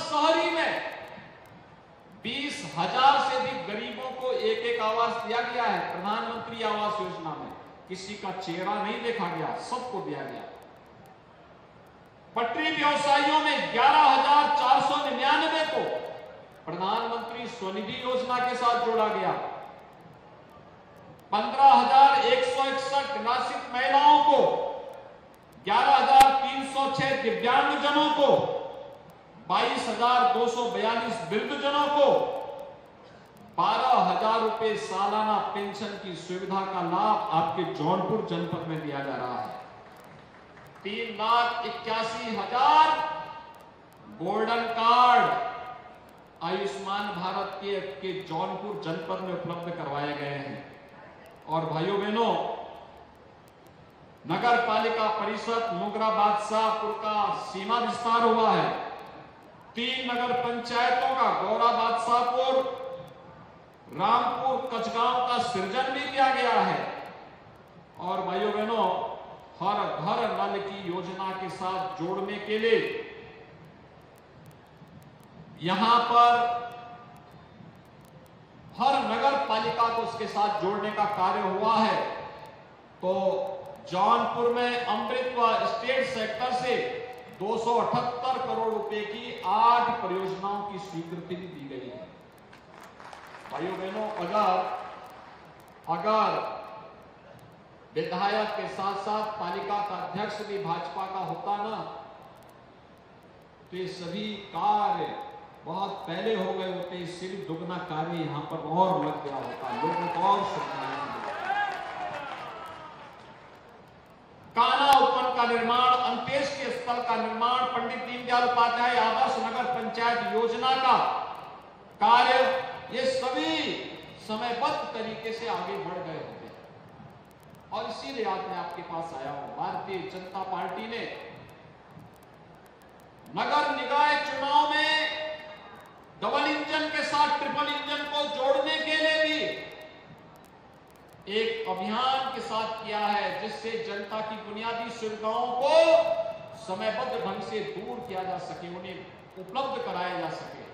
शहरी में 20,000 से अधिक गरीबों को एक आवास दिया गया है। प्रधानमंत्री आवास योजना में किसी का चेहरा नहीं देखा गया, सबको दिया गया। पटरी व्यवसायियों में 11,499 को प्रधानमंत्री स्वनिधि योजना के साथ जोड़ा गया। 15,161 निराश्रित महिलाओं को, 11,306 दिव्यांगजनों को, 22,242 वृद्धजनों को 12,000 रुपए सालाना पेंशन की सुविधा का लाभ आपके जौनपुर जनपद में दिया जा रहा है। 3,81,000 गोल्डन कार्ड आयुष्मान भारत के जौनपुर जनपद में उपलब्ध करवाए गए हैं। और भाइयों बहनों, नगर पालिका परिषद मुगरा बादशाहपुर का सीमा विस्तार हुआ है। 3 नगर पंचायतों का गौरा बादशाहपुर, रामपुर, कचगांव का सृजन भी किया गया है। और भाइयों बहनों, हर घर नल की योजना के साथ जोड़ने के लिए यहां पर हर नगर पालिका को उसके साथ जोड़ने का कार्य हुआ है। तो जौनपुर में अमृत व स्टेट सेक्टर से 278 करोड़ रुपए की 8 परियोजनाओं की स्वीकृति भी दी गई है। भाइयों बहनों, अगर विधायक के साथ साथ पालिका का अध्यक्ष भी भाजपा का होता ना, तो ये सभी कार्य बहुत पहले हो गए होते। इससे भी दुगना कार्य यहां पर और लग गया होता, लोगों को और सुविधाएं। कान्हा उपवन का निर्माण, अंत्येष्टि स्थल का निर्माण, पंडित दीनदयाल उपाध्याय आदर्श नगर पंचायत योजना का कार्य, ये सभी समयबद्ध तरीके से आगे बढ़ गए होते। और इसीलिए आज मैं आपके पास आया हूं। भारतीय जनता पार्टी ने नगर निकाय चुनाव में डबल इंजन के साथ ट्रिपल इंजन को जोड़ने के लिए भी एक अभियान के साथ किया है, जिससे जनता की बुनियादी सुविधाओं को समयबद्ध ढंग से दूर किया जा सके, उन्हें उपलब्ध कराया जा सके।